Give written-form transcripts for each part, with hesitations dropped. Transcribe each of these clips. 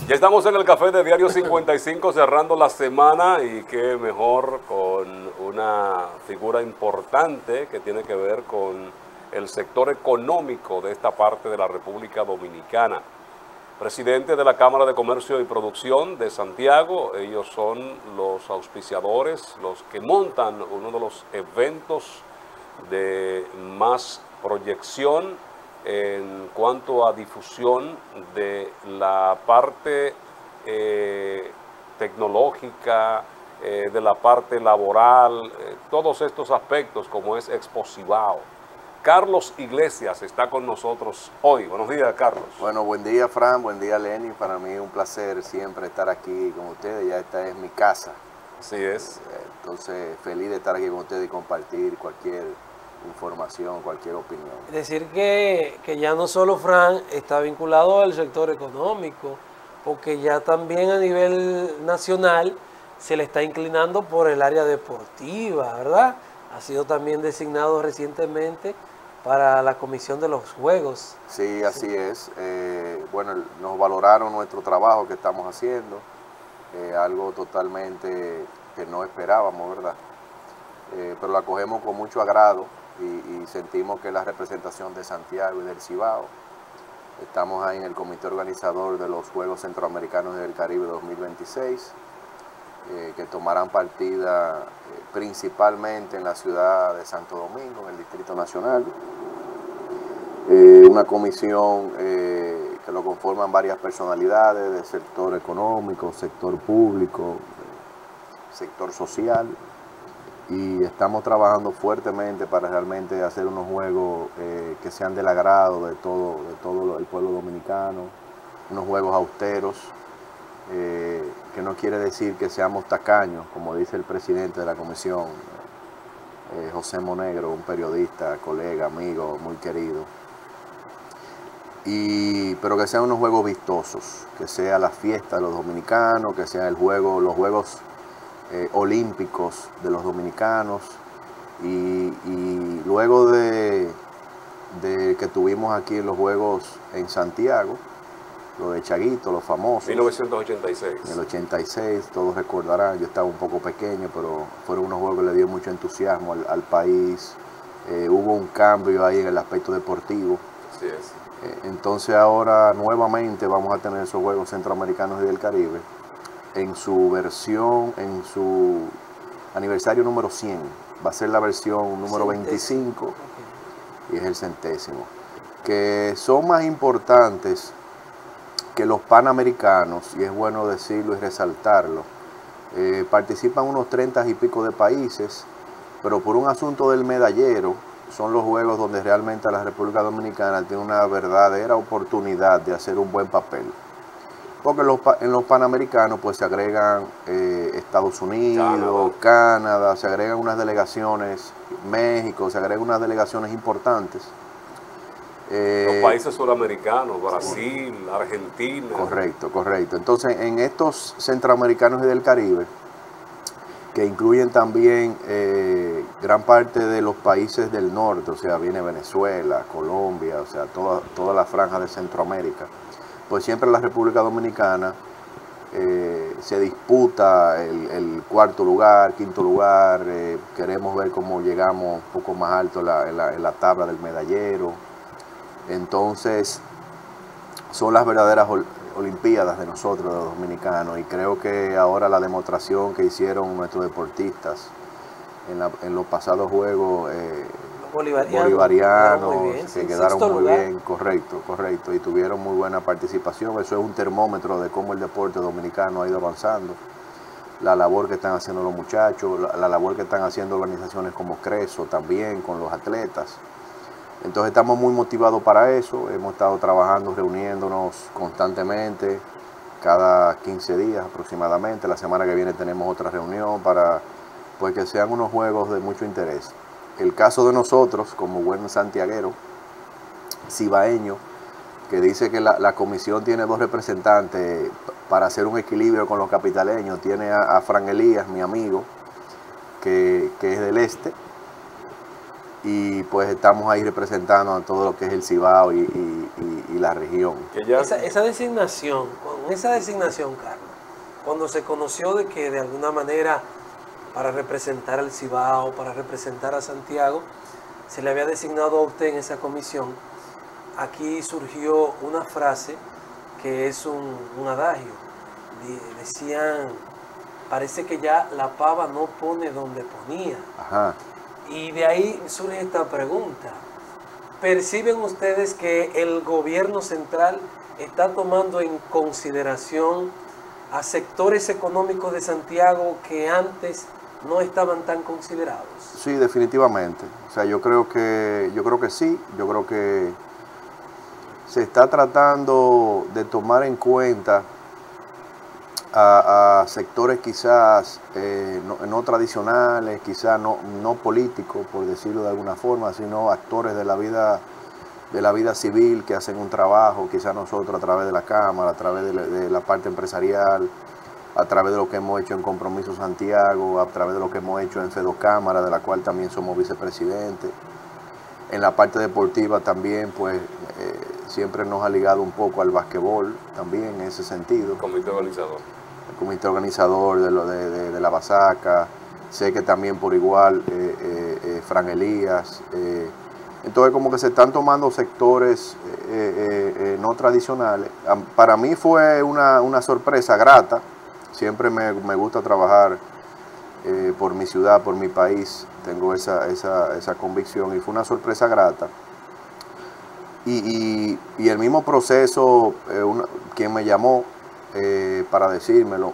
Ya estamos en el café de Diario 55 cerrando la semana y qué mejor con una figura importante que tiene que ver con el sector económico de esta parte de la República Dominicana. Presidente de la Cámara de Comercio y Producción de Santiago, ellos son los auspiciadores, los que montan uno de los eventos de más proyección en cuanto a difusión de la parte tecnológica, de la parte laboral, todos estos aspectos como es Expo Cibao. Carlos Iglesias está con nosotros hoy. Buenos días, Carlos. Bueno, buen día, Fran, buen día, Lenny. Para mí es un placer siempre estar aquí con ustedes, ya esta es mi casa. Así es. Entonces, feliz de estar aquí con ustedes y compartir cualquier información, cualquier opinión. Es decir, que ya no solo Fran está vinculado al sector económico, porque ya también a nivel nacional se le está inclinando por el área deportiva, ¿verdad? Ha sido también designado recientemente para la Comisión de los Juegos. Sí, así es. Bueno, nos valoraron nuestro trabajo que estamos haciendo, algo totalmente que no esperábamos, ¿verdad? Pero lo acogemos con mucho agrado y sentimos que la representación de Santiago y del Cibao, estamos ahí en el comité organizador de los Juegos Centroamericanos y del Caribe 2026, que tomarán partida principalmente en la ciudad de Santo Domingo, en el Distrito Nacional. Una comisión que lo conforman varias personalidades del sector económico, sector público, sector social, y estamos trabajando fuertemente para realmente hacer unos juegos que sean del agrado de todo el pueblo dominicano, unos juegos austeros, que no quiere decir que seamos tacaños, como dice el presidente de la comisión, José Monegro, un periodista, colega, amigo, muy querido. Pero que sean unos juegos vistosos, que sea la fiesta de los dominicanos, que sean los juegos olímpicos de los dominicanos, y luego de que tuvimos aquí en los Juegos en Santiago, lo de Chaguito, los famosos. 1986. En el 86, todos recordarán, yo estaba un poco pequeño, pero fueron unos juegos que le dieron mucho entusiasmo al país. Hubo un cambio ahí en el aspecto deportivo. Así es. Entonces ahora nuevamente vamos a tener esos Juegos Centroamericanos y del Caribe en su versión, en su aniversario número 100. Va a ser la versión número 25 y es el 100º, que son más importantes que los panamericanos, y es bueno decirlo y resaltarlo. Participan unos 30 y pico de países, pero por un asunto del medallero, son los juegos donde realmente la República Dominicana tiene una verdadera oportunidad de hacer un buen papel. Porque en los panamericanos pues se agregan Estados Unidos, Canadá, se agregan unas delegaciones, México, se agregan unas delegaciones importantes. Los países suramericanos, Brasil, Argentina. Correcto. Entonces, en estos centroamericanos y del Caribe, que incluyen también gran parte de los países del norte, o sea, viene Venezuela, Colombia, o sea, toda la franja de Centroamérica, pues siempre la República Dominicana se disputa el cuarto lugar, quinto lugar. Queremos ver cómo llegamos un poco más alto en la tabla del medallero. Entonces, son las verdaderas olimpiadas de nosotros, de los dominicanos, y creo que ahora la demostración que hicieron nuestros deportistas en los pasados Juegos bolivarianos, que quedaron muy bien, correcto, y tuvieron muy buena participación. Eso es un termómetro de cómo el deporte dominicano ha ido avanzando, la labor que están haciendo los muchachos, la labor que están haciendo organizaciones como Creso también con los atletas. Entonces estamos muy motivados para eso, hemos estado trabajando, reuniéndonos constantemente, cada 15 días aproximadamente. La semana que viene tenemos otra reunión para pues, que sean unos juegos de mucho interés. El caso de nosotros, como buen santiaguero, cibaeño, que dice que la comisión tiene 2 representantes para hacer un equilibrio con los capitaleños. Tiene a Fran Elías, mi amigo, que es del este, y pues estamos ahí representando a todo lo que es el Cibao y la región. Que ya, Esa designación, con esa designación, Carlos, cuando se conoció de que de alguna manera para representar al Cibao, para representar a Santiago, se le había designado a usted en esa comisión, aquí surgió una frase que es un adagio. Decían, parece que ya la pava no pone donde ponía. Ajá. Y de ahí surge esta pregunta. ¿Perciben ustedes que el gobierno central está tomando en consideración a sectores económicos de Santiago que antes no estaban tan considerados? Sí, definitivamente. O sea, yo creo que sí. Yo creo que se está tratando de tomar en cuenta a sectores quizás no tradicionales, quizás no políticos, por decirlo de alguna forma, sino actores de la vida civil que hacen un trabajo, quizás nosotros a través de la Cámara, a través de la parte empresarial, a través de lo que hemos hecho en Compromiso Santiago, a través de lo que hemos hecho en FEDOCámara, de la cual también somos vicepresidentes. En la parte deportiva también, pues, siempre nos ha ligado un poco al basquetbol, también en ese sentido. comité organizador. El comité organizador de la Basaca, sé que también por igual Fran Elías. Entonces como que se están tomando sectores no tradicionales. Para mí fue una sorpresa grata, siempre me gusta trabajar por mi ciudad, por mi país, tengo esa convicción y fue una sorpresa grata. Y el mismo proceso, quien me llamó para decírmelo,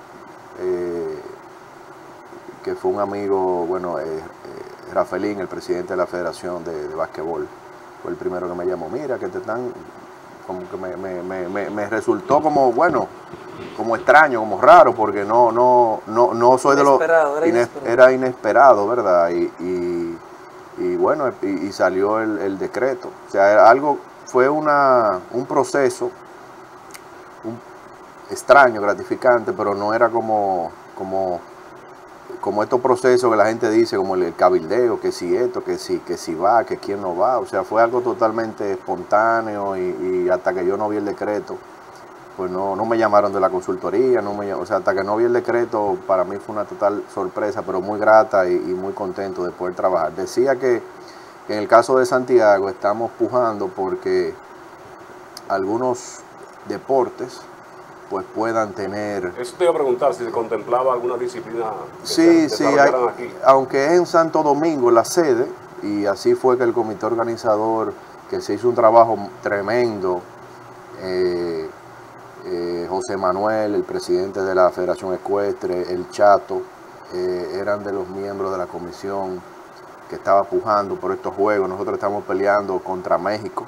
que fue un amigo, bueno, Rafaelín, el presidente de la Federación de Basquetbol, fue el primero que me llamó. Mira, que te están, como que me resultó como, bueno, como extraño, como raro, porque no soy de los... Era inesperado, ¿verdad? Y bueno, y salió el decreto. O sea, fue un proceso extraño, gratificante, pero no era como estos procesos que la gente dice, como el cabildeo, que si esto, que si va, que quién no va. O sea, fue algo totalmente espontáneo y hasta que yo no vi el decreto, pues no me llamaron de la consultoría, o sea, hasta que no vi el decreto, para mí fue una total sorpresa, pero muy grata y muy contento de poder trabajar. Decía que en el caso de Santiago estamos pujando porque algunos deportes pues puedan tener... Eso te iba a preguntar, si se contemplaba alguna disciplina que sí, se desarrollaran aquí. Aunque es en Santo Domingo la sede, y así fue que el comité organizador, que se hizo un trabajo tremendo, José Manuel, el presidente de la Federación Ecuestre, el Chato, eran de los miembros de la comisión que estaba pujando por estos juegos. Nosotros estamos peleando contra México,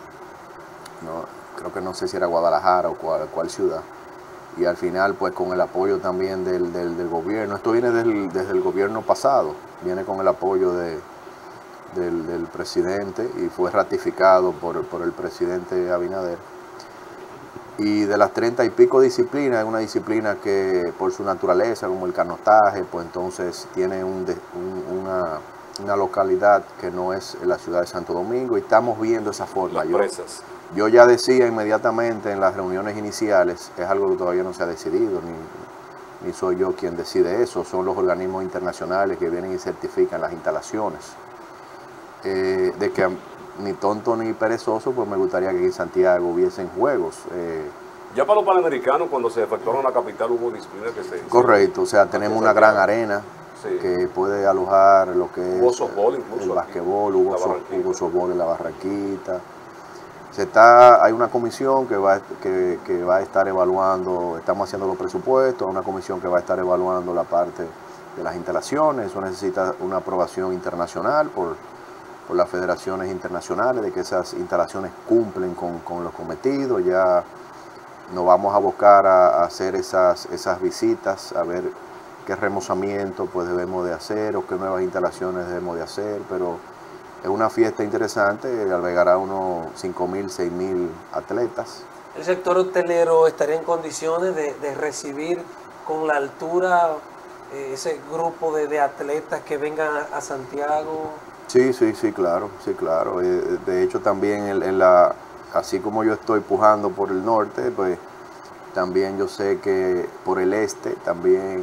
creo que no sé si era Guadalajara o cuál ciudad, y al final pues con el apoyo también del gobierno. Esto viene desde el gobierno pasado, viene con el apoyo del presidente y fue ratificado por el presidente Abinader. Y de las 30 y pico disciplinas, es una disciplina que por su naturaleza, como el canotaje, pues entonces tiene una localidad que no es la ciudad de Santo Domingo, y estamos viendo esa forma. Yo ya decía inmediatamente en las reuniones iniciales, es algo que todavía no se ha decidido, ni soy yo quien decide eso, son los organismos internacionales que vienen y certifican las instalaciones. De que ni tonto ni perezoso, pues me gustaría que en Santiago hubiesen juegos. Ya para los Panamericanos, cuando se efectuaron en la capital, hubo disciplinas que se... Correcto, o sea, tenemos una gran arena. Sí. Que puede alojar lo que hubo softball, incluso el basquetbol, hubo softball en la Barranquita. Hay una comisión que va a estar evaluando, estamos haciendo los presupuestos, una comisión que va a estar evaluando la parte de las instalaciones. Eso necesita una aprobación internacional por las federaciones internacionales, de que esas instalaciones cumplen con los cometidos. Ya nos vamos a buscar a hacer esas visitas, a ver qué remozamiento pues debemos de hacer o qué nuevas instalaciones debemos de hacer, pero es una fiesta interesante, albergará unos 5.000, 6.000 atletas. ¿El sector hotelero estaría en condiciones de recibir con la altura ese grupo de atletas que vengan a Santiago? Sí, sí, sí, claro, sí, claro. De hecho, también así como yo estoy pujando por el norte, pues también yo sé que por el este también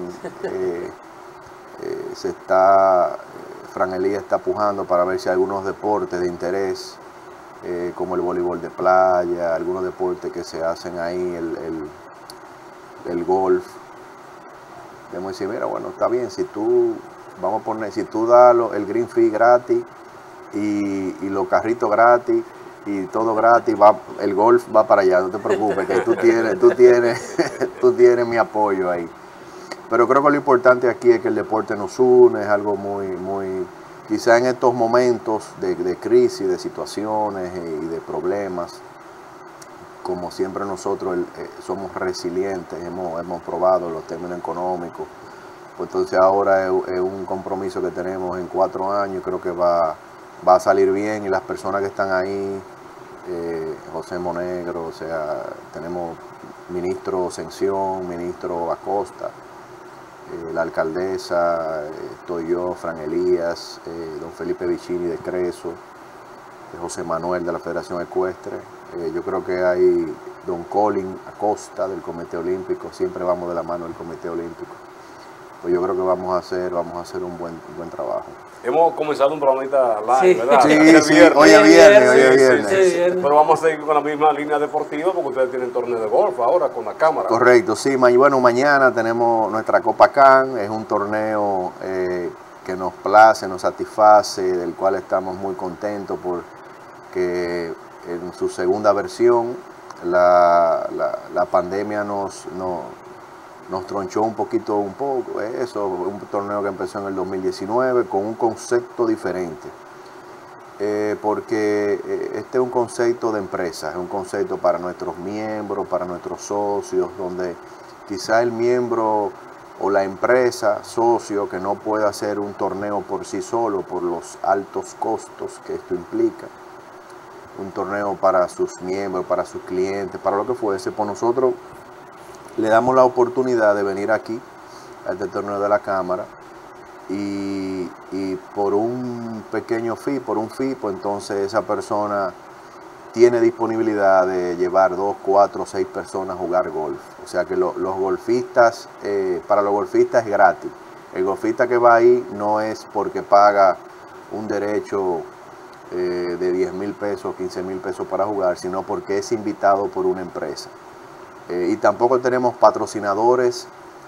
Fran Elías está pujando para ver si hay algunos deportes de interés, como el voleibol de playa, algunos deportes que se hacen ahí, el golf. Debemos decir, mira, bueno, está bien, si tú das el green fee gratis y los carritos gratis y todo gratis, el golf va para allá, no te preocupes, que tú tienes mi apoyo ahí. Pero creo que lo importante aquí es que el deporte nos une, es algo quizá en estos momentos de crisis, de situaciones y de problemas, como siempre nosotros somos resilientes, hemos probado los términos económicos, pues entonces ahora es un compromiso que tenemos en 4 años, creo que va a salir bien, y las personas que están ahí, José Monegro, o sea, tenemos ministro Ascensión, ministro Acosta, la alcaldesa, estoy yo, Fran Elías, don Felipe Vicini de Creso, José Manuel de la Federación Ecuestre, yo creo que hay don Colin Acosta del Comité Olímpico, siempre vamos de la mano del Comité Olímpico. Pues yo creo que vamos a hacer un buen trabajo. Hemos comenzado un programita live, Sí. ¿verdad? Sí, hoy es viernes. Sí. Pero vamos a seguir con la misma línea deportiva porque ustedes tienen torneo de golf ahora con la cámara. Correcto, sí. Bueno, mañana tenemos nuestra Copa Can, es un torneo que nos place, nos satisface, del cual estamos muy contentos porque en su segunda versión la pandemia nos tronchó un poco eso, un torneo que empezó en el 2019 con un concepto diferente, porque este es un concepto de empresa, es un concepto para nuestros miembros, para nuestros socios, donde quizá el miembro o la empresa socio que no pueda hacer un torneo por sí solo por los altos costos que esto implica, un torneo para sus miembros, para sus clientes, para lo que fuese, pues nosotros le damos la oportunidad de venir aquí a este torneo de la Cámara y por un pequeño fee, pues entonces esa persona tiene disponibilidad de llevar 2, 4, 6 personas a jugar golf. O sea que los golfistas, para los golfistas es gratis. El golfista que va ahí no es porque paga un derecho de 10,000 pesos, 15,000 pesos para jugar, sino porque es invitado por una empresa. Y tampoco tenemos patrocinadores,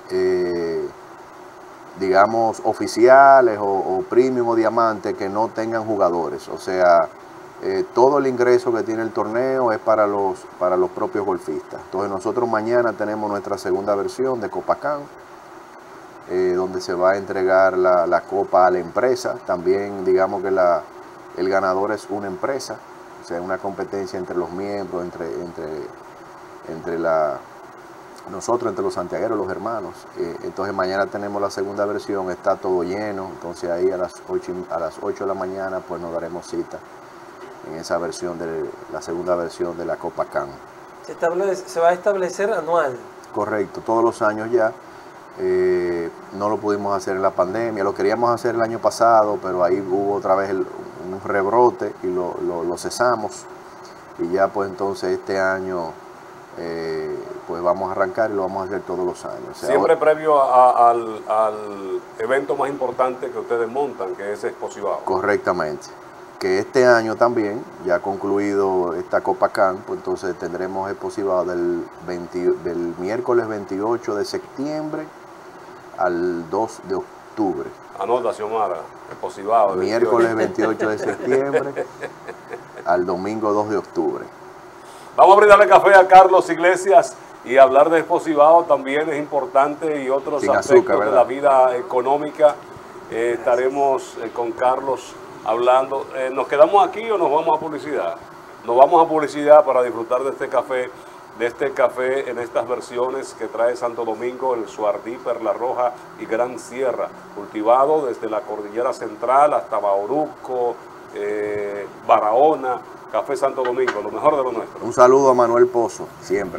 digamos, oficiales o premium o diamante que no tengan jugadores. O sea, todo el ingreso que tiene el torneo es para los propios golfistas. Entonces nosotros mañana tenemos nuestra segunda versión de Copa Can, donde se va a entregar la copa a la empresa. También digamos que el ganador es una empresa, o sea, una competencia entre los miembros, entre los santiagueros, los hermanos. Entonces mañana tenemos la segunda versión, está todo lleno, entonces ahí a las 8 de la mañana pues nos daremos cita en esa versión la segunda versión de la Copa Can. Se va a establecer anual. Correcto, todos los años ya. No lo pudimos hacer en la pandemia, lo queríamos hacer el año pasado, pero ahí hubo otra vez un rebrote y lo cesamos, y ya pues entonces este año pues vamos a arrancar y lo vamos a hacer todos los años. O sea, siempre previo al evento más importante que ustedes montan, que es Exposivao. Correctamente. Que este año también, ya concluido esta Copa Can, pues entonces tendremos Exposivao del miércoles 28 de septiembre al 2 de octubre. Anota, Xiomara, Exposivao. Miércoles 28 de septiembre al domingo 2 de octubre. Vamos a brindarle café a Carlos Iglesias y hablar de Exposivao también es importante, y otros Sin aspectos azúcar, de la vida económica. Estaremos con Carlos hablando. ¿Nos quedamos aquí o nos vamos a publicidad? Nos vamos a publicidad para disfrutar de este café en estas versiones que trae Santo Domingo, el Suardí, Perla Roja y Gran Sierra, cultivado desde la Cordillera Central hasta Bauruco, Barahona. Café Santo Domingo, lo mejor de lo nuestro. Un saludo a Manuel Pozo, siempre.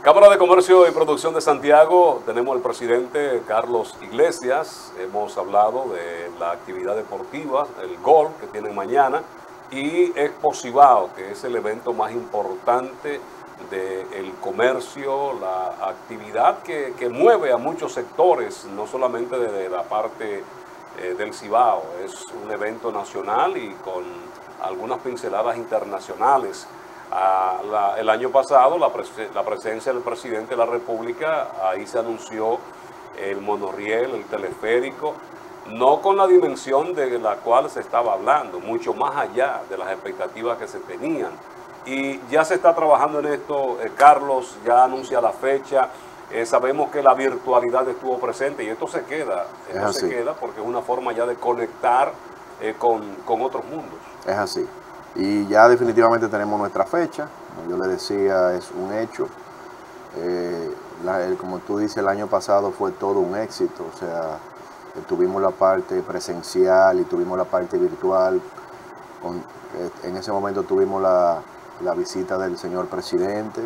Cámara de Comercio y Producción de Santiago, tenemos al presidente Carlos Iglesias. Hemos hablado de la actividad deportiva, el golf que tienen mañana, y Expo Cibao, que es el evento más importante del comercio, la actividad que mueve a muchos sectores, no solamente de la parte del Cibao. Es un evento nacional y con algunas pinceladas internacionales. El año pasado la presencia del presidente de la República, ahí se anunció el monorriel, el teleférico, no con la dimensión de la cual se estaba hablando, mucho más allá de las expectativas que se tenían. Y ya se está trabajando en esto, Carlos ya anuncia la fecha, sabemos que la virtualidad estuvo presente y esto se queda, porque es una forma ya de conectar con otros mundos. Es así. Y ya definitivamente tenemos nuestra fecha, como yo le decía, es un hecho. Como tú dices, el año pasado fue todo un éxito, o sea, tuvimos la parte presencial y tuvimos la parte virtual. En ese momento tuvimos la visita del señor presidente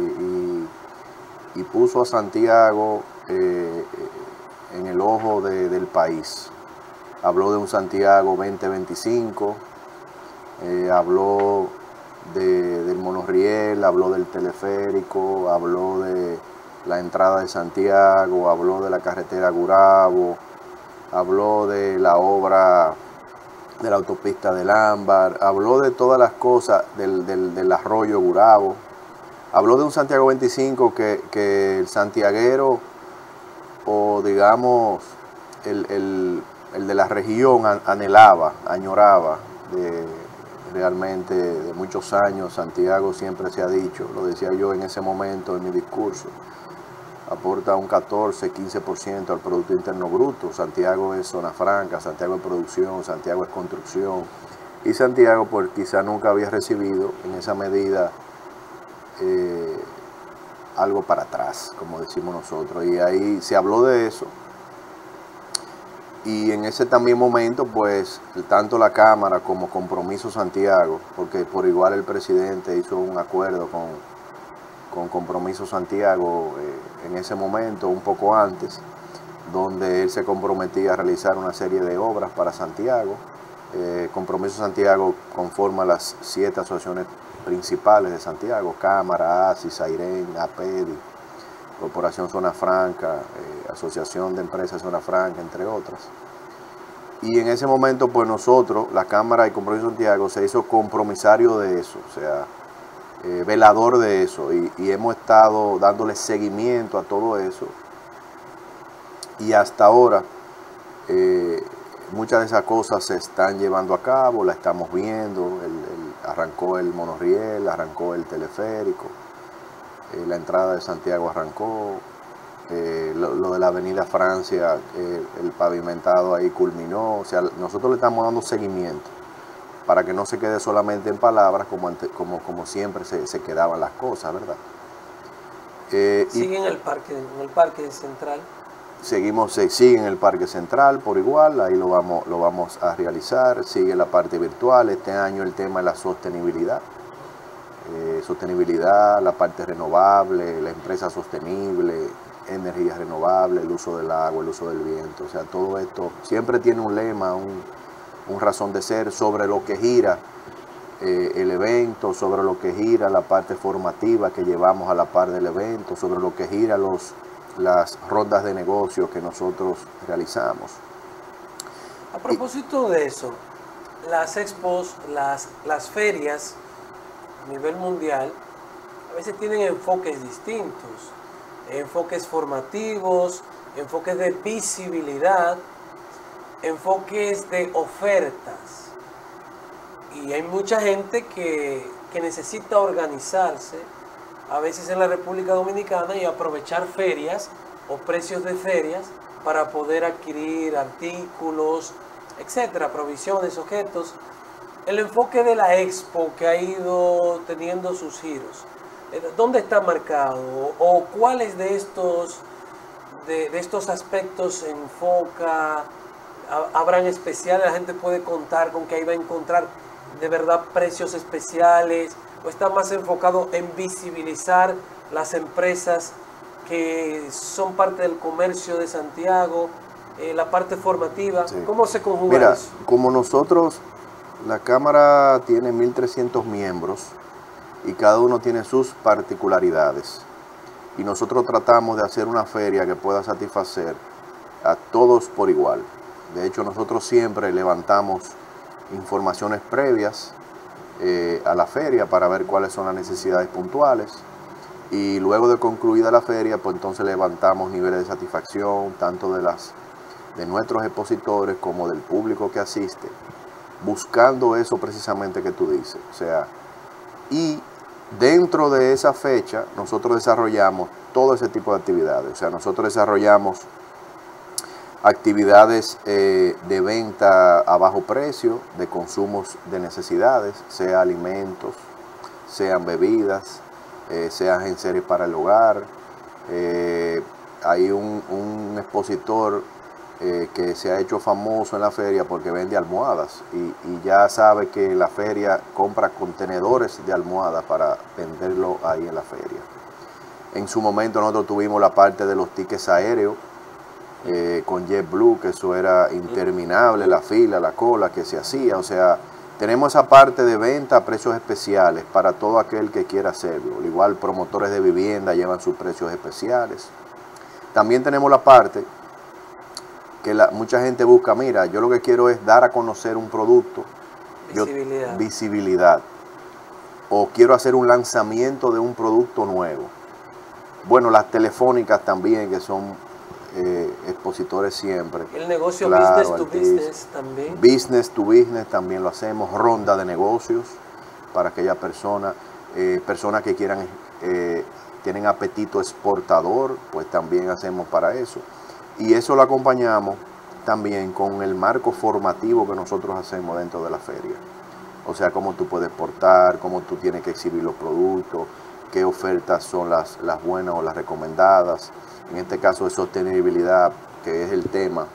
y puso a Santiago en el ojo del país. Habló de un Santiago 2025. Habló del monorriel, habló del teleférico, habló de la entrada de Santiago, habló de la carretera Gurabo, habló de la obra de la autopista del Ámbar, habló de todas las cosas del arroyo Gurabo, habló de un Santiago 25 que el santiaguero, o digamos el de la región, anhelaba, añoraba. Realmente de muchos años. Santiago siempre se ha dicho, lo decía yo en ese momento en mi discurso, aporta un 14-15% al Producto Interno Bruto. Santiago es zona franca, Santiago es producción, Santiago es construcción, y Santiago pues quizá nunca había recibido en esa medida algo para atrás, como decimos nosotros, y ahí se habló de eso. Y en ese también momento, pues, tanto la Cámara como Compromiso Santiago, porque por igual el presidente hizo un acuerdo con Compromiso Santiago en ese momento, un poco antes, donde él se comprometía a realizar una serie de obras para Santiago. Compromiso Santiago conforma las 7 asociaciones principales de Santiago: Cámara, ASIS, AIREN, APEDI, Corporación Zona Franca, Asociación de Empresas Zona Franca, entre otras. Y en ese momento, pues nosotros, la Cámara y Compromiso Santiago, se hizo compromisario de eso, o sea, velador de eso, y hemos estado dándole seguimiento a todo eso. Y hasta ahora, muchas de esas cosas se están llevando a cabo, la estamos viendo. Arrancó el monorriel, arrancó el teleférico. La entrada de Santiago arrancó, lo de la avenida Francia, el pavimentado ahí culminó. O sea, nosotros le estamos dando seguimiento para que no se quede solamente en palabras como siempre se quedaban las cosas, ¿verdad? ¿Sigue en el parque central? Sigue en el Parque Central por igual, ahí lo vamos a realizar. Sigue la parte virtual. Este año el tema es la sostenibilidad. La parte renovable, la empresa sostenible, energía renovable, el uso del agua, el uso del viento. O sea, todo esto siempre tiene un lema, un razón de ser sobre lo que gira el evento, sobre lo que gira la parte formativa que llevamos a la par del evento, sobre lo que gira las rondas de negocio que nosotros realizamos. A propósito de eso, las expos, las ferias a nivel mundial a veces tienen enfoques distintos, enfoques formativos, enfoques de visibilidad, enfoques de ofertas. Y hay mucha gente que necesita organizarse a veces en la República Dominicana y aprovechar ferias o precios de ferias para poder adquirir artículos, etcétera, provisiones, objetos. El enfoque de la Expo que ha ido teniendo sus giros, ¿dónde está marcado? ¿O cuáles de estos aspectos se enfoca? ¿Habrán especiales? ¿La gente puede contar con que ahí va a encontrar de verdad precios especiales? ¿O está más enfocado en visibilizar las empresas que son parte del comercio de Santiago, la parte formativa? Sí. ¿Cómo se conjuga Mira, eso? como nosotros, la Cámara tiene 1.300 miembros y cada uno tiene sus particularidades. Y nosotros tratamos de hacer una feria que pueda satisfacer a todos por igual. De hecho, nosotros siempre levantamos informaciones previas a la feria para ver cuáles son las necesidades puntuales. Y luego de concluida la feria, pues entonces levantamos niveles de satisfacción, tanto de nuestros expositores como del público que asiste, buscando eso precisamente que tú dices. O sea, y dentro de esa fecha, nosotros desarrollamos todo ese tipo de actividades. O sea, nosotros desarrollamos actividades de venta a bajo precio, de consumos de necesidades, sea alimentos, sean bebidas, sean enseres para el hogar. Hay un expositor que se ha hecho famoso en la feria porque vende almohadas y ya sabe que la feria compra contenedores de almohadas para venderlo ahí en la feria. En su momento nosotros tuvimos la parte de los tickets aéreos con JetBlue, que eso era interminable, la fila, la cola que se hacía. O sea, tenemos esa parte de venta a precios especiales para todo aquel que quiera hacerlo. Al igual, promotores de vivienda llevan sus precios especiales. También tenemos la parte que mucha gente busca, mira, yo lo que quiero es dar a conocer un producto. Visibilidad. O quiero hacer un lanzamiento de un producto nuevo. Bueno, las telefónicas también, que son expositores siempre. El negocio, claro, business to business también. Business to business también lo hacemos. Ronda de negocios para aquellas personas que quieran, tienen apetito exportador, pues también hacemos para eso. Y eso lo acompañamos también con el marco formativo que nosotros hacemos dentro de la feria. O sea, cómo tú puedes exportar, cómo tú tienes que exhibir los productos, qué ofertas son las buenas o las recomendadas. En este caso de sostenibilidad, que es el tema.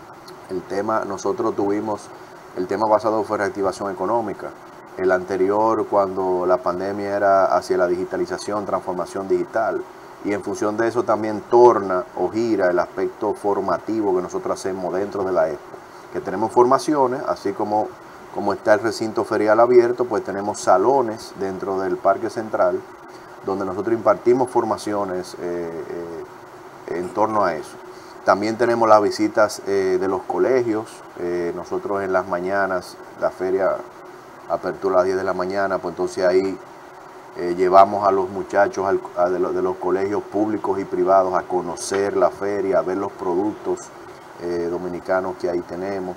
Nosotros tuvimos, el tema basado fue reactivación económica. El anterior, cuando la pandemia, era hacia la digitalización, transformación digital. Y en función de eso también torna o gira el aspecto formativo que nosotros hacemos dentro de la expo. Que tenemos formaciones, así como está el recinto ferial abierto, pues tenemos salones dentro del Parque Central, donde nosotros impartimos formaciones en torno a eso. También tenemos las visitas de los colegios. Nosotros en las mañanas, la feria apertura a las 10 de la mañana, pues entonces ahí llevamos a los muchachos de los colegios públicos y privados a conocer la feria, a ver los productos dominicanos que ahí tenemos.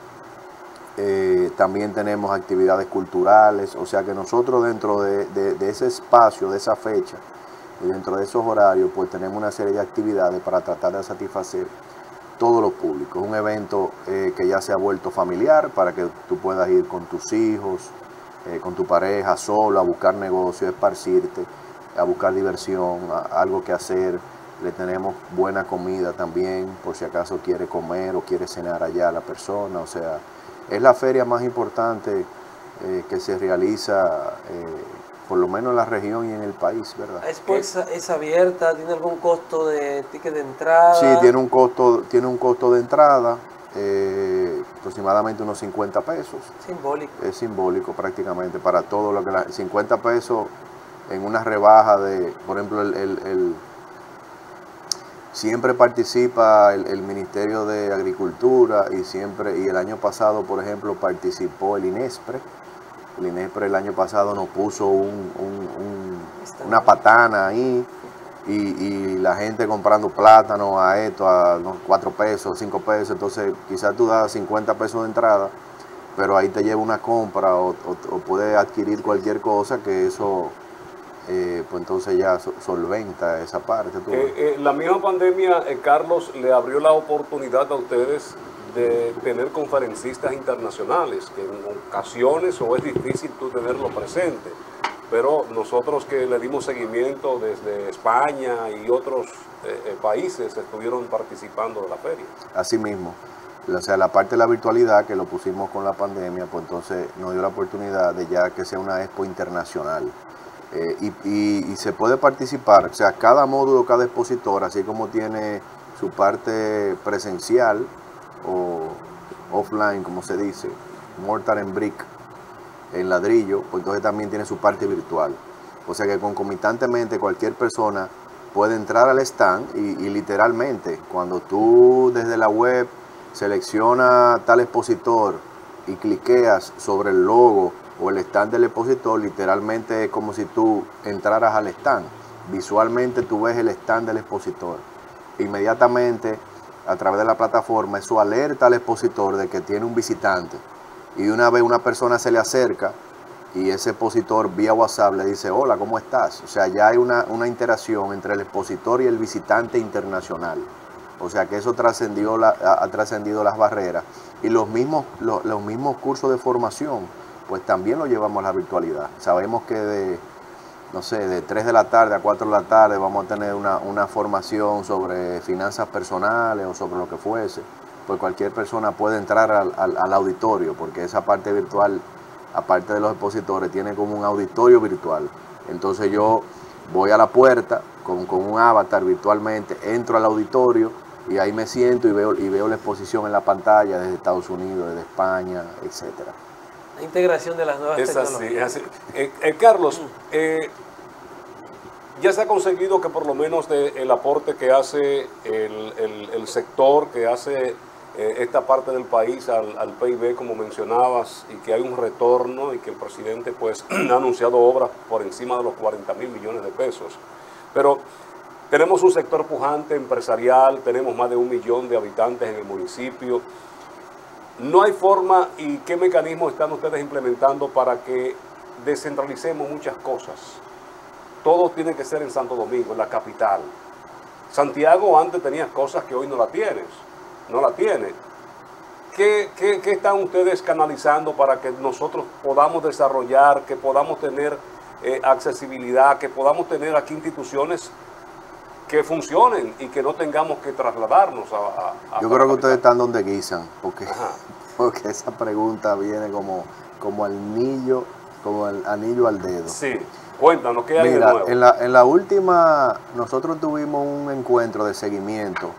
También tenemos actividades culturales, o sea que nosotros dentro de ese espacio, de esa fecha, y dentro de esos horarios, pues tenemos una serie de actividades para tratar de satisfacer todos los públicos. Un evento que ya se ha vuelto familiar, para que tú puedas ir con tus hijos, con tu pareja, solo, a buscar negocio, a esparcirte, a buscar diversión, algo que hacer. Le tenemos buena comida también, por si acaso quiere comer o quiere cenar allá la persona. O sea, es la feria más importante que se realiza, por lo menos en la región y en el país, ¿verdad? ¿Es abierta? ¿Tiene algún costo de ticket de entrada? Sí, tiene un costo de entrada, aproximadamente unos 50 pesos. Simbólico. Es simbólico prácticamente para todo lo que 50 pesos en una rebaja de, por ejemplo, siempre participa el Ministerio de Agricultura y el año pasado, por ejemplo, participó el INESPRE. El INESPRE el año pasado nos puso una patana ahí y la gente comprando plátanos a 4 pesos, 5 pesos. Entonces quizás tú das 50 pesos de entrada, pero ahí te lleva una compra o puedes adquirir cualquier cosa que eso... pues entonces ya solventa esa parte. La misma pandemia, Carlos, le abrió la oportunidad a ustedes de tener conferencistas internacionales, que en ocasiones o es difícil tú tenerlo presente, pero nosotros que le dimos seguimiento desde España y otros países estuvieron participando de la feria. Así mismo. O sea, la parte de la virtualidad que lo pusimos con la pandemia, pues entonces nos dio la oportunidad de ya que sea una expo internacional. Y se puede participar, o sea, cada módulo, cada expositor, así como tiene su parte presencial o offline, como se dice, mortar and brick, en ladrillo, pues entonces también tiene su parte virtual. O sea que concomitantemente cualquier persona puede entrar al stand y literalmente cuando tú desde la web seleccionas tal expositor y cliqueas sobre el logo o el stand del expositor, literalmente es como si tú entraras al stand. Visualmente tú ves el stand del expositor. Inmediatamente a través de la plataforma eso alerta al expositor de que tiene un visitante. Y una vez una persona se le acerca y ese expositor vía WhatsApp le dice, hola, ¿cómo estás? O sea, ya hay una interacción entre el expositor y el visitante internacional. O sea que eso ha trascendido las barreras. Y los mismos cursos de formación, pues también lo llevamos a la virtualidad. Sabemos que de 3 de la tarde a 4 de la tarde vamos a tener una formación sobre finanzas personales o sobre lo que fuese. Pues cualquier persona puede entrar al auditorio, porque esa parte virtual, aparte de los expositores, tiene como un auditorio virtual. Entonces yo voy a la puerta con un avatar virtualmente, entro al auditorio y ahí me siento y veo la exposición en la pantalla desde Estados Unidos, desde España, etcétera. La integración de las nuevas tecnologías. Es así. Carlos, ya se ha conseguido que por lo menos el aporte que hace el sector, que hace esta parte del país al PIB, como mencionabas, y que hay un retorno y que el presidente pues ha anunciado obras por encima de los 40.000 millones de pesos. Pero tenemos un sector pujante empresarial, tenemos más de 1 millón de habitantes en el municipio. No hay forma, y qué mecanismos están ustedes implementando para que descentralicemos muchas cosas. Todo tiene que ser en Santo Domingo, en la capital. Santiago antes tenía cosas que hoy no la tienes. No la tiene. ¿Qué están ustedes canalizando para que nosotros podamos desarrollar, que podamos tener accesibilidad, que podamos tener aquí instituciones que funcionen y que no tengamos que trasladarnos a Yo creo que ustedes están donde guisan, porque esa pregunta viene como el anillo al dedo. Sí, cuéntanos, ¿qué hay de Mira, nuevo? en la última, nosotros tuvimos un encuentro de seguimiento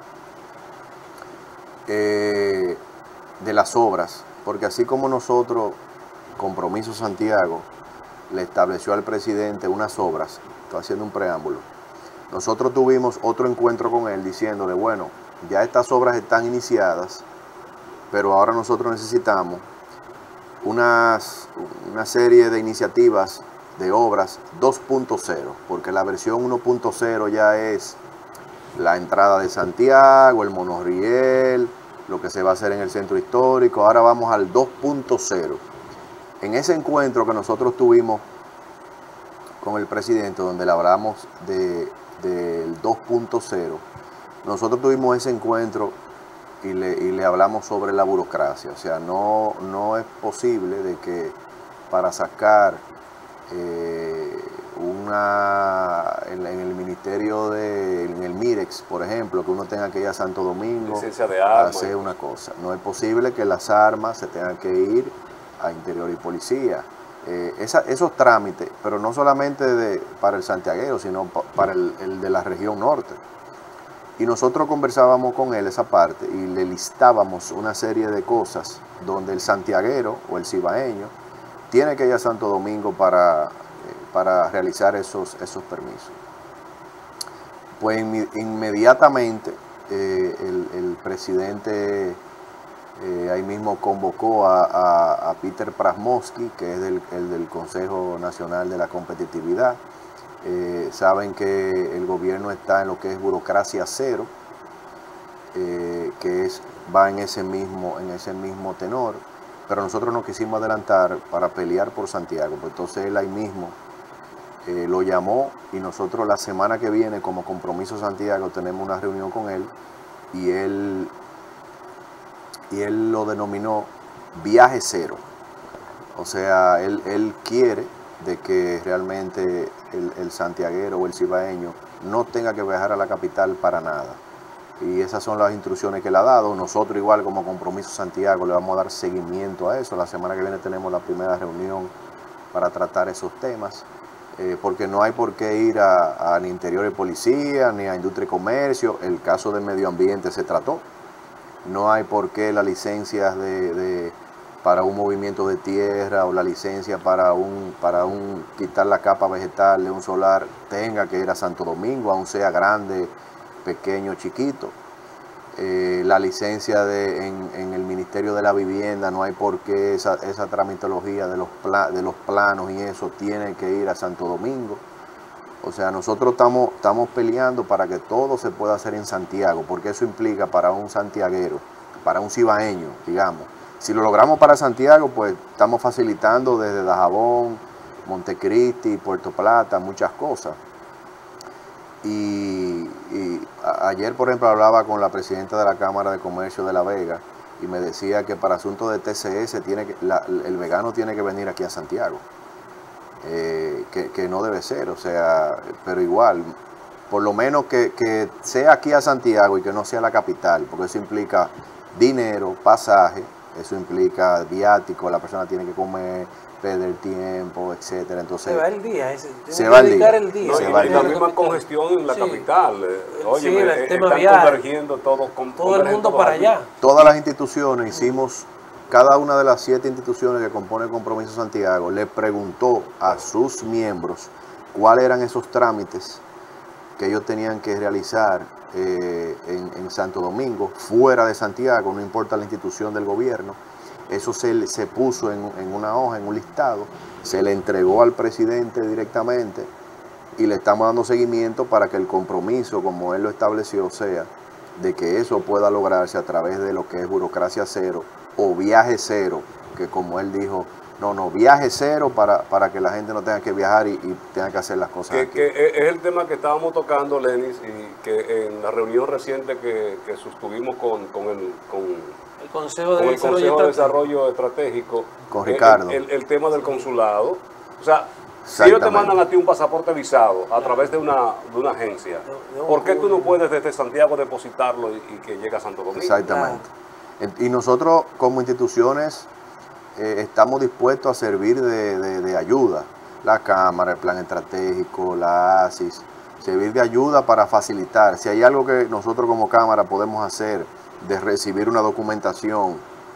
de las obras, porque así como nosotros, Compromiso Santiago, le estableció al presidente unas obras, estoy haciendo un preámbulo, nosotros tuvimos otro encuentro con él diciéndole, bueno, ya estas obras están iniciadas, pero ahora nosotros necesitamos una serie de iniciativas de obras 2.0, porque la versión 1.0 ya es la entrada de Santiago, el monorriel, lo que se va a hacer en el centro histórico. Ahora vamos al 2.0. En ese encuentro que nosotros tuvimos con el presidente, donde le hablamos del 2.0, nosotros tuvimos ese encuentro y le hablamos sobre la burocracia. O sea, no es posible de que para sacar en el ministerio en el MIREX, por ejemplo, que uno tenga que ir a Santo Domingo a hacer una cosa. No es posible que las armas se tengan que ir a Interior y Policía. Esos trámites, pero no solamente para el santiaguero, sino para el de la región norte. Y nosotros conversábamos con él esa parte y le listábamos una serie de cosas donde el santiaguero o el cibaeño tiene que ir a Santo Domingo para realizar esos permisos. Pues inmediatamente el presidente ahí mismo convocó a Peter Prasmovsky, que es el del Consejo Nacional de la Competitividad. Saben que el gobierno está en lo que es burocracia cero, que va en ese mismo tenor, pero nosotros nos quisimos adelantar para pelear por Santiago. Pues entonces él ahí mismo lo llamó y nosotros la semana que viene, como Compromiso Santiago, tenemos una reunión con él y él lo denominó viaje cero. O sea, él quiere de que realmente el santiaguero o el cibaeño no tenga que viajar a la capital para nada. Y esas son las instrucciones que le ha dado. Nosotros igual como Compromiso Santiago le vamos a dar seguimiento a eso. La semana que viene tenemos la primera reunión para tratar esos temas. porque no hay por qué ir al interior de policía, ni a industria y comercio. El caso del medio ambiente se trató. No hay por qué las licencias para un movimiento de tierra o la licencia para quitar la capa vegetal de un solar tenga que ir a Santo Domingo, aun sea grande, pequeño, chiquito. La licencia en el Ministerio de la Vivienda, no hay por qué esa tramitología de los planos y eso tiene que ir a Santo Domingo. O sea, nosotros estamos peleando para que todo se pueda hacer en Santiago, porque eso implica para un santiaguero, para un cibaeño, digamos. Si lo logramos para Santiago, pues estamos facilitando desde Dajabón, Montecristi, Puerto Plata, muchas cosas. Y ayer, por ejemplo, hablaba con la presidenta de la Cámara de Comercio de La Vega y me decía que para asuntos de TCS el vegano tiene que venir aquí a Santiago, que no debe ser, o sea, pero igual, por lo menos que sea aquí a Santiago y que no sea la capital, porque eso implica dinero, pasaje, eso implica viático, la persona tiene que comer, perder tiempo, etcétera. Entonces se va el día, se va el día. No, se y va el la día. misma congestión en la capital. Oye, Sí, el tema están vial. convergiendo todo el mundo para allá. Todas las instituciones hicimos, cada una de las 7 instituciones que compone el Compromiso Santiago le preguntó a sus miembros cuáles eran esos trámites que ellos tenían que realizar en Santo Domingo, fuera de Santiago, no importa la institución del gobierno. Eso se puso en una hoja, en un listado, se le entregó al presidente directamente y le estamos dando seguimiento para que el compromiso, como él lo estableció, sea de que eso pueda lograrse a través de lo que es burocracia cero o viaje cero, que como él dijo, no, viaje cero para que la gente no tenga que viajar y tenga que hacer las cosas aquí. Que es el tema que estábamos tocando, Lenis, y que en la reunión reciente que sostuvimos con el Consejo de Desarrollo Estratégico, con Ricardo, el tema del consulado. O sea, si ellos te mandan a ti un pasaporte visado a través de una agencia, ¿por qué tú no puedes desde Santiago depositarlo y que llegue a Santo Domingo? Exactamente. Y nosotros como instituciones estamos dispuestos a servir de ayuda. La Cámara, el Plan Estratégico, la ASIS, servir de ayuda para facilitar. Si hay algo que nosotros como Cámara podemos hacer, de recibir una documentación,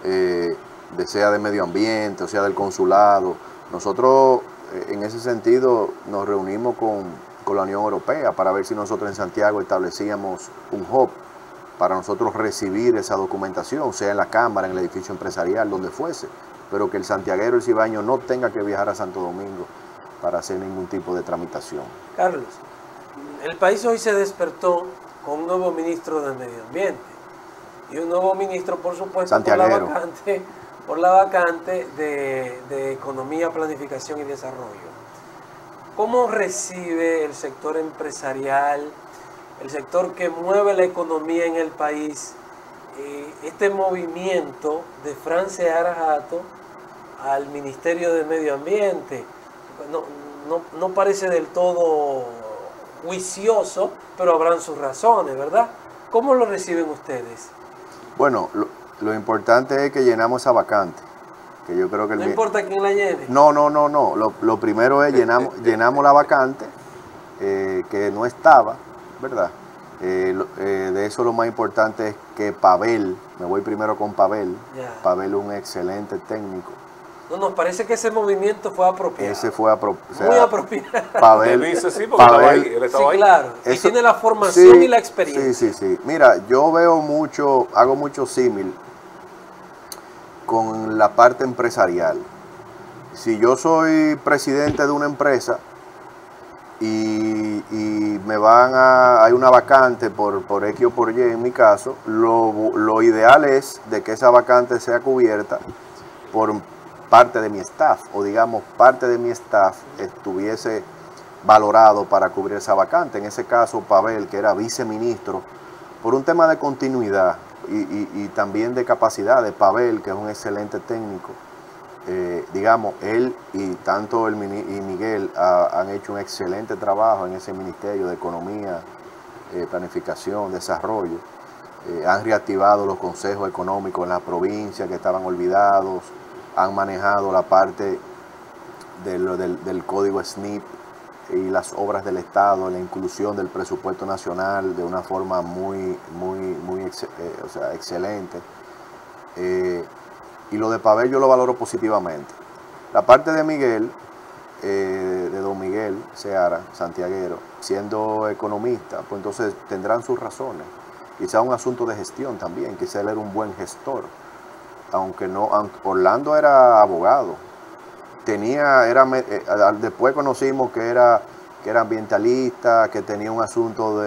sea de medio ambiente, o sea del consulado. Nosotros en ese sentido nos reunimos con la Unión Europea para ver si nosotros en Santiago establecíamos un hub para nosotros recibir esa documentación, sea en la Cámara, en el edificio empresarial, donde fuese, pero que el santiaguero, el cibaeño, no tenga que viajar a Santo Domingo para hacer ningún tipo de tramitación. Carlos, el país hoy se despertó con un nuevo ministro de Medio Ambiente y un nuevo ministro, por supuesto, por la vacante de Economía, Planificación y Desarrollo. ¿Cómo recibe el sector empresarial, el sector que mueve la economía en el país, este movimiento de Fran Seara Jato al Ministerio de Medio Ambiente? No parece del todo juicioso, pero habrán sus razones, ¿verdad? ¿Cómo lo reciben ustedes? Bueno, lo importante es que llenamos esa vacante. Que yo creo que no importa quién la llene. No. Lo primero es llenamos la vacante que no estaba, ¿verdad? De eso lo más importante es que Pavel, me voy primero con Pavel. Pavel es un excelente técnico. No, nos parece que ese movimiento fue apropiado. Ese fue muy apropiado. Pavel, dice sí, porque Pavel, él estaba ahí. Claro. Eso, y tiene la formación y la experiencia. Sí. Mira, yo hago mucho símil con la parte empresarial. Si yo soy presidente de una empresa y hay una vacante por X o por Y en mi caso, lo ideal es de que esa vacante sea cubierta por parte de mi staff, o digamos parte de mi staff estuviese valorado para cubrir esa vacante. En ese caso Pavel, que era viceministro, por un tema de continuidad y también de capacidad de Pavel, que es un excelente técnico, digamos, él y tanto Miguel han hecho un excelente trabajo en ese Ministerio de Economía, Planificación, Desarrollo. Han reactivado los consejos económicos en las provincias que estaban olvidados, han manejado la parte del código SNIP y las obras del Estado, la inclusión del presupuesto nacional de una forma o sea, excelente. Y lo de Pavel yo lo valoro positivamente. La parte de Miguel, de don Miguel Seara, santiaguero, siendo economista, pues entonces tendrán sus razones. Quizá un asunto de gestión también, quizá él era un buen gestor, aunque no, Orlando era abogado, después conocimos que era ambientalista, que tenía un asunto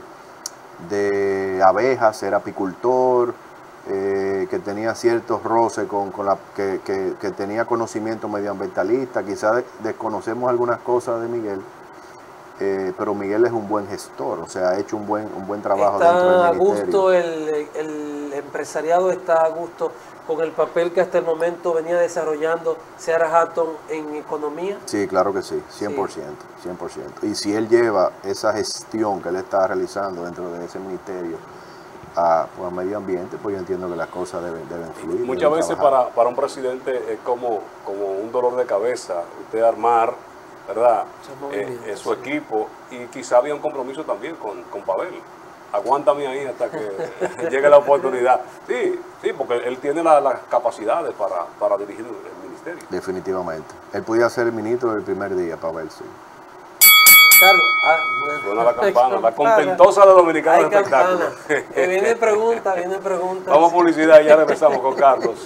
de abejas, era apicultor, que tenía ciertos roces que tenía conocimiento medioambientalista. Quizás desconocemos algunas cosas de Miguel, pero Miguel es un buen gestor, o sea, ha hecho un buen trabajo dentro del ministerio. El empresariado está a gusto con el papel que hasta el momento venía desarrollando Seara Hatton en economía. Sí, claro que sí, 100%, 100%. Y si él lleva esa gestión que él está realizando dentro de ese ministerio pues, a medio ambiente, pues yo entiendo que las cosas deben fluir. Muchas veces para un presidente es como un dolor de cabeza usted armar, ¿verdad? Su equipo, y quizá había un compromiso también con Pavel. Aguántame ahí hasta que llegue la oportunidad. Sí, porque él tiene las capacidades para dirigir el ministerio. Definitivamente. Él podía ser el ministro del primer día, Pavel, sí. Carlos, bueno. Suena la campana, la contentosa de Dominicana de Espectáculo. Viene pregunta. Vamos a publicidad y ya regresamos con Carlos.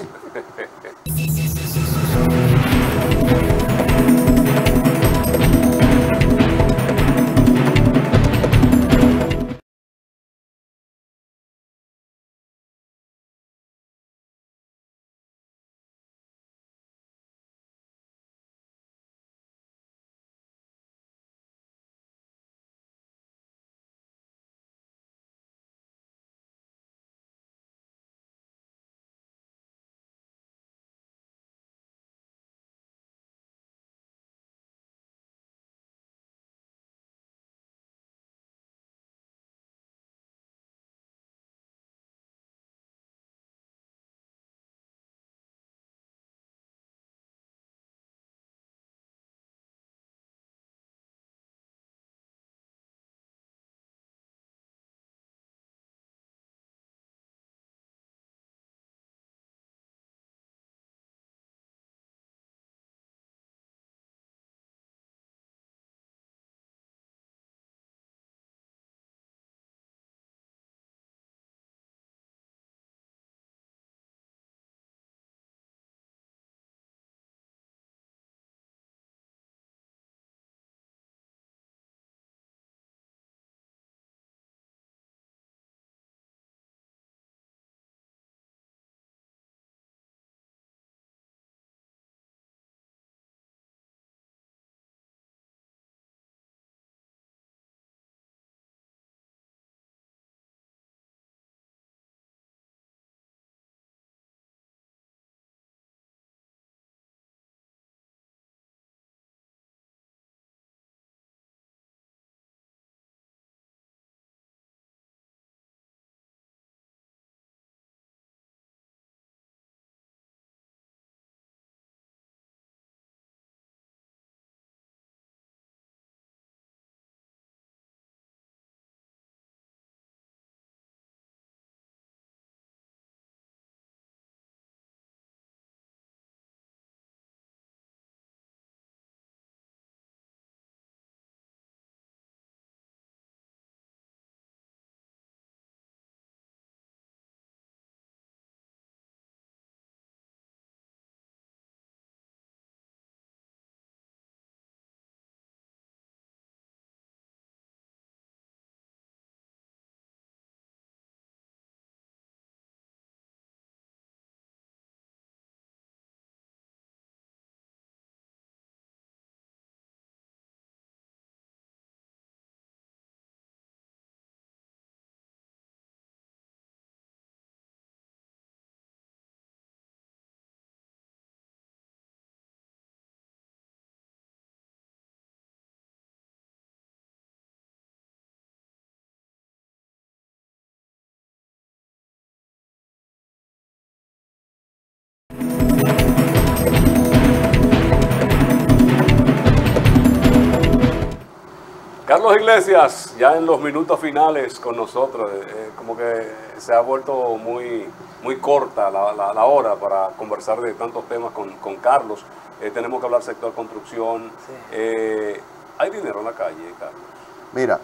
Carlos Iglesias, ya en los minutos finales con nosotros, como que se ha vuelto muy corta la hora para conversar de tantos temas con Carlos. Tenemos que hablar sector construcción. Sí. ¿Hay dinero en la calle, Carlos? Mira,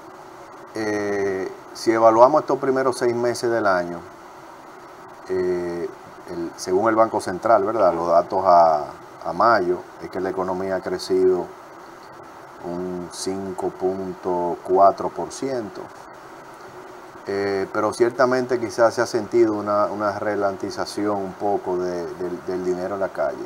si evaluamos estos primeros 6 meses del año, según el Banco Central, ¿verdad? Los datos a mayo, es que la economía ha crecido un 5.4%, pero ciertamente quizás se ha sentido una ralentización un poco del dinero en la calle.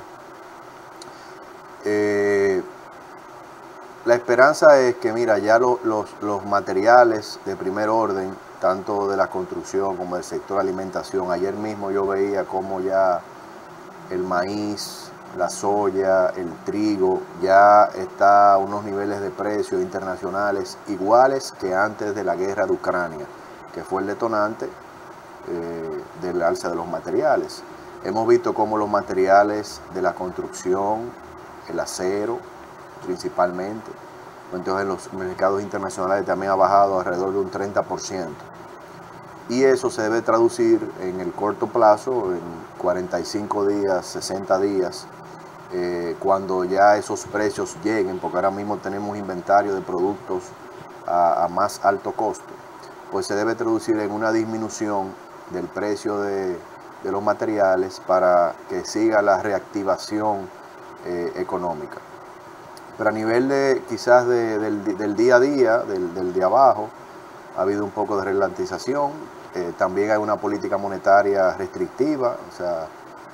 La esperanza es que, mira, ya los materiales de primer orden, tanto de la construcción como del sector alimentación, ayer mismo yo veía cómo ya el maíz, la soya, el trigo, ya está a unos niveles de precios internacionales iguales que antes de la guerra de Ucrania, que fue el detonante del alza de los materiales. Hemos visto cómo los materiales de la construcción, el acero principalmente, entonces en los mercados internacionales también ha bajado alrededor de un 30%. Y eso se debe traducir en el corto plazo, en 45 días, 60 días, cuando ya esos precios lleguen, porque ahora mismo tenemos inventario de productos a más alto costo, pues se debe traducir en una disminución del precio de los materiales para que siga la reactivación económica. Pero a nivel de quizás del día a día, del día abajo, ha habido un poco de ralentización. También hay una política monetaria restrictiva, o sea,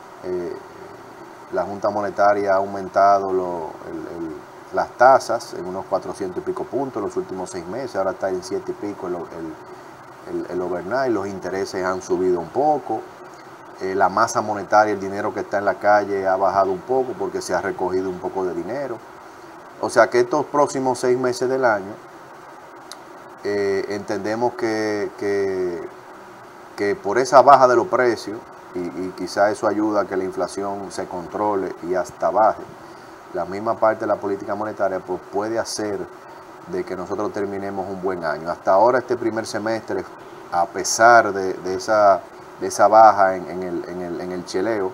la Junta Monetaria ha aumentado las tasas en unos 400 y pico puntos en los últimos 6 meses, ahora está en 7 y pico el overnight, los intereses han subido un poco, la masa monetaria, el dinero que está en la calle ha bajado un poco porque se ha recogido un poco de dinero. O sea que estos próximos 6 meses del año entendemos que por esa baja de los precios, y quizá eso ayuda a que la inflación se controle y hasta baje, la misma parte de la política monetaria pues puede hacer de que nosotros terminemos un buen año. Hasta ahora este primer semestre, a pesar de esa baja en el cheleo,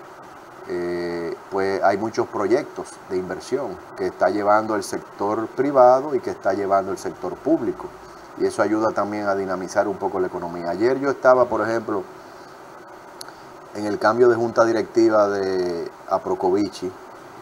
pues hay muchos proyectos de inversión que está llevando el sector privado y que está llevando el sector público, y eso ayuda también a dinamizar un poco la economía. Ayer yo estaba, por ejemplo, en el cambio de junta directiva de Aprocovici,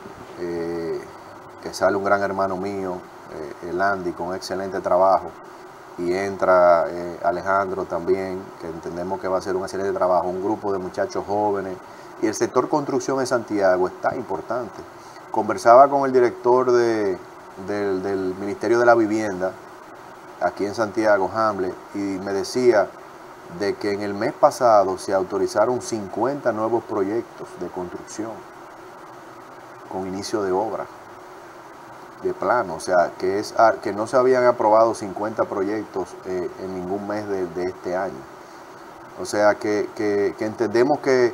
que sale un gran hermano mío, el Andy, con excelente trabajo, y entra Alejandro también, que entendemos que va a hacer un excelente trabajo, un grupo de muchachos jóvenes, y el sector construcción en Santiago está importante. Conversaba con el director del Ministerio de la Vivienda, aquí en Santiago, Hamble, y me decía de que en el mes pasado se autorizaron 50 nuevos proyectos de construcción con inicio de obra, de plano, o sea, que no se habían aprobado 50 proyectos en ningún mes de este año. O sea, que entendemos que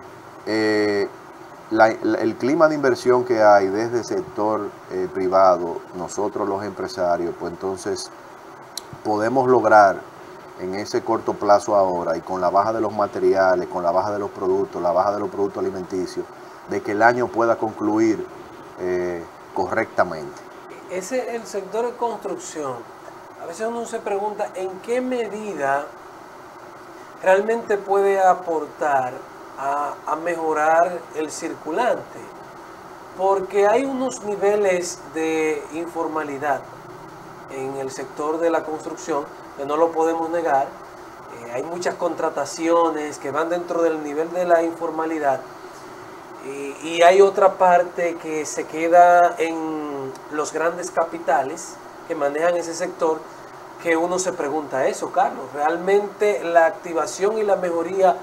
el clima de inversión que hay desde el sector privado, nosotros los empresarios, pues entonces podemos lograr en ese corto plazo ahora, y con la baja de los materiales, con la baja de los productos, la baja de los productos alimenticios, de que el año pueda concluir correctamente. Ese el sector de construcción. A veces uno se pregunta en qué medida realmente puede aportar a mejorar el circulante, porque hay unos niveles de informalidad en el sector de la construcción que no lo podemos negar. Hay muchas contrataciones que van dentro del nivel de la informalidad, y hay otra parte que se queda en los grandes capitales que manejan ese sector, que uno se pregunta eso, Carlos, ¿realmente la activación y la mejoría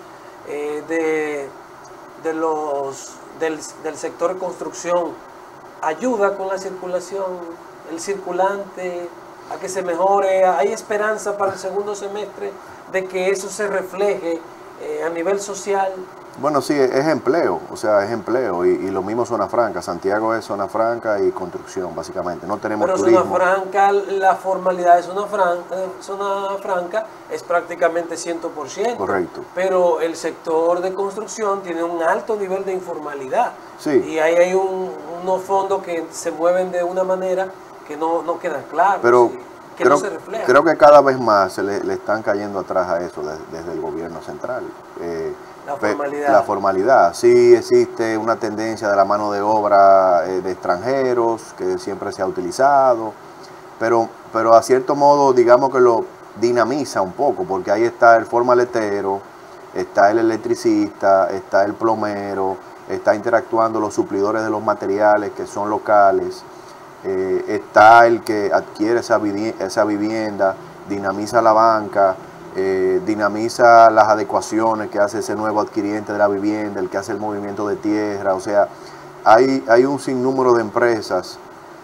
del sector de construcción ayuda con la circulación, el circulante, a que se mejore? ¿Hay esperanza para el segundo semestre de que eso se refleje a nivel social? Bueno, sí, es empleo, o sea, es empleo y lo mismo zona franca. Santiago es zona franca y construcción, básicamente. No tenemos Pero turismo. zona franca, la formalidad de zona franca es prácticamente 100%. Correcto. Pero el sector de construcción tiene un alto nivel de informalidad. Sí. Y ahí hay unos fondos que se mueven de una manera que no quedan claros. Pero ¿sí? Que creo, no se refleja. creo que cada vez más se le están cayendo atrás a eso desde el gobierno central. La formalidad. La formalidad. Sí existe una tendencia de la mano de obra de extranjeros que siempre se ha utilizado, pero a cierto modo digamos que lo dinamiza un poco, porque ahí está el formaletero, está el electricista, está el plomero, está interactuando los suplidores de los materiales que son locales, está el que adquiere esa vivienda, dinamiza la banca, dinamiza las adecuaciones que hace ese nuevo adquiriente de la vivienda, el que hace el movimiento de tierra. O sea, hay un sinnúmero de empresas,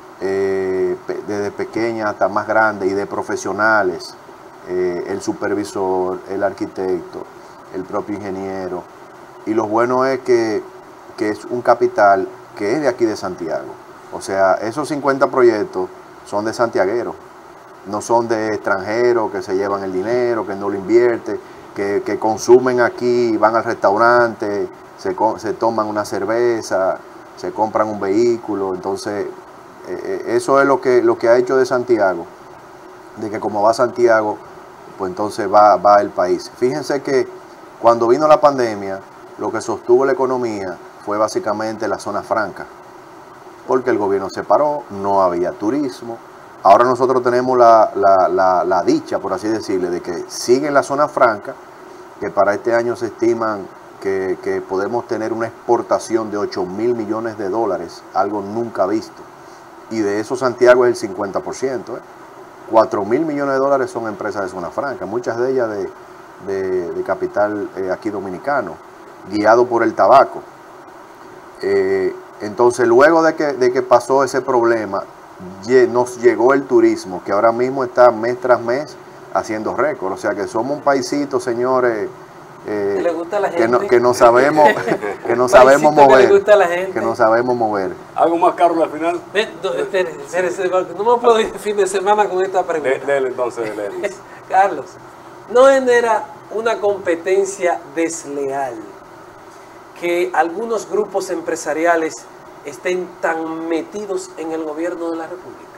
desde pequeñas hasta más grandes, y de profesionales, el supervisor, el arquitecto, el propio ingeniero. Y lo bueno es que es un capital que es de aquí de Santiago. O sea, esos 50 proyectos son de santiagueros. No son de extranjeros que se llevan el dinero, que no lo invierten, que consumen aquí, van al restaurante, se toman una cerveza, se compran un vehículo. Entonces, eso es lo que ha hecho de Santiago, de que como va Santiago, pues entonces va el país. Fíjense que cuando vino la pandemia, lo que sostuvo la economía fue básicamente la zona franca, porque el gobierno se paró, no había turismo. Ahora nosotros tenemos la dicha, por así decirle, de que sigue en la zona franca, que para este año se estiman que podemos tener una exportación de 8.000 millones de dólares, algo nunca visto. Y de eso Santiago es el 50%. 4.000 millones de dólares son empresas de zona franca, muchas de ellas de capital aquí dominicano, guiado por el tabaco. Entonces, luego de que pasó ese problema, nos llegó el turismo, que ahora mismo está mes tras mes haciendo récord. O sea que somos un paisito, señores, que le gusta a la gente, que no sabemos mover, que no sabemos mover. ¿Algo más, Carlos, al final? No me puedo ir de fin de semana con esta pregunta. Léele entonces, léele. Carlos, ¿no genera una competencia desleal que algunos grupos empresariales estén tan metidos en el gobierno de la República?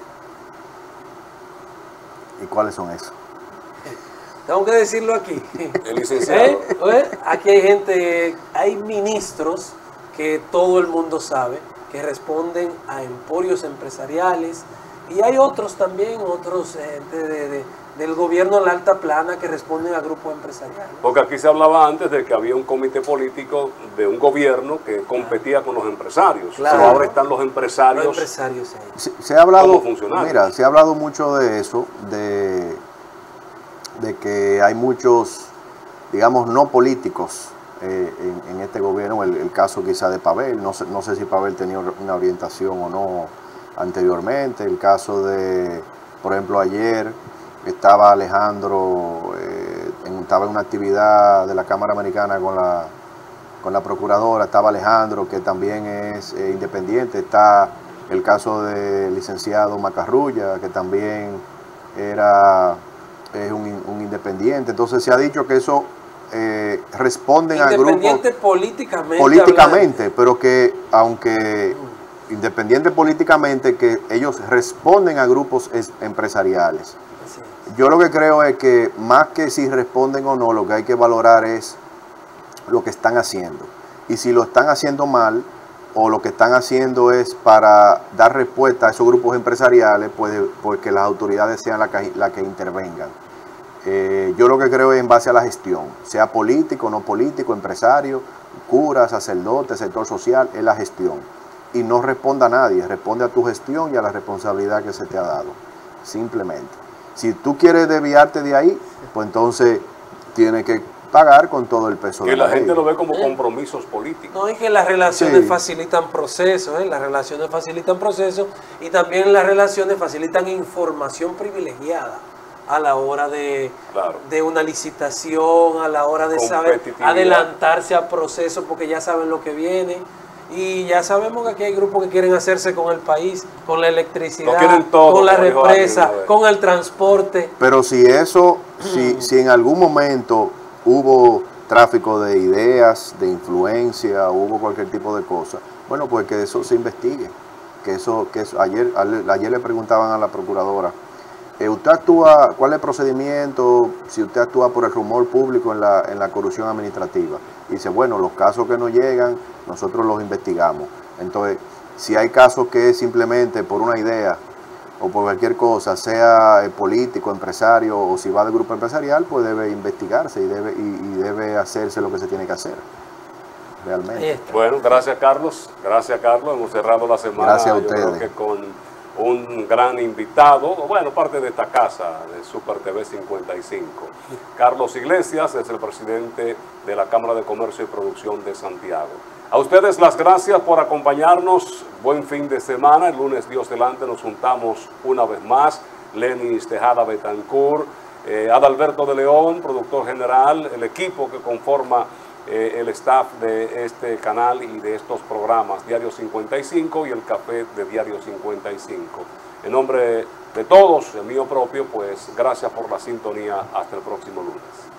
¿Y cuáles son esos? Tengo que decirlo aquí. El licenciado. Aquí hay gente, hay ministros que todo el mundo sabe, que responden a emporios empresariales, y hay otros también, otros del gobierno de la alta plana que responden a grupos empresariales. Porque aquí se hablaba antes de que había un comité político de un gobierno que competía con los empresarios. Claro. Pero ahora están los empresarios. Los empresarios ahí. Se ha hablado, como funcionarios. mira, se ha hablado mucho de eso, de que hay muchos, digamos, no políticos en este gobierno. El caso quizá de Pavel, no sé si Pavel tenía una orientación o no anteriormente. El caso de, por ejemplo, ayer estaba Alejandro, estaba en una actividad de la Cámara Americana con la procuradora, estaba Alejandro, que también es independiente. Está el caso del licenciado Macarrulla, que también es un independiente. Entonces se ha dicho que eso responden a grupos... Independiente políticamente, pero que aunque independiente políticamente, que ellos responden a grupos empresariales. Yo lo que creo es que más que si responden o no, lo que hay que valorar es lo que están haciendo. Y si lo están haciendo mal, o lo que están haciendo es para dar respuesta a esos grupos empresariales, pues que las autoridades sean las que intervengan. Yo lo que creo es en base a la gestión, sea político, no político, empresario, cura, sacerdote, sector social, es la gestión. Y no responda a nadie, responde a tu gestión y a la responsabilidad que se te ha dado, simplemente. Si tú quieres desviarte de ahí, pues entonces tienes que pagar con todo el peso de la ley. Que la gente lo ve como compromisos políticos. No, es que las relaciones facilitan procesos, las relaciones facilitan procesos, y también las relaciones facilitan información privilegiada a la hora de, Claro. de una licitación, a la hora de saber Competitividad. adelantarse al proceso porque ya saben lo que viene. Y ya sabemos que aquí hay grupos que quieren hacerse con el país, con la Lo electricidad, quieren todo, con la como dijo represa, alguien una vez. con el transporte. Pero si si en algún momento hubo tráfico de ideas, de influencia, hubo cualquier tipo de cosa, bueno, pues que eso se investigue. Ayer le preguntaban a la procuradora, ¿usted actúa, cuál es el procedimiento si usted actúa por el rumor público en la corrupción administrativa? Y dice, bueno, los casos que nos llegan, nosotros los investigamos. Entonces, si hay casos que es simplemente por una idea o por cualquier cosa, sea político, empresario o si va del grupo empresarial, pues debe investigarse y debe hacerse lo que se tiene que hacer, Ahí realmente. está. Bueno, gracias Carlos. Gracias Carlos. Hemos cerrado la semana. Gracias a yo creo ustedes. que con un gran invitado, bueno, parte de esta casa de Super TV 55. Carlos Iglesias es el presidente de la Cámara de Comercio y Producción de Santiago. A ustedes las gracias por acompañarnos. Buen fin de semana. El lunes, Dios delante, nos juntamos una vez más. Lenis Tejada Betancourt, Adalberto de León, productor general, el equipo que conforma el staff de este canal y de estos programas, Diario 55 y el café de Diario 55. En nombre de todos, el mío propio, pues gracias por la sintonía. Hasta el próximo lunes.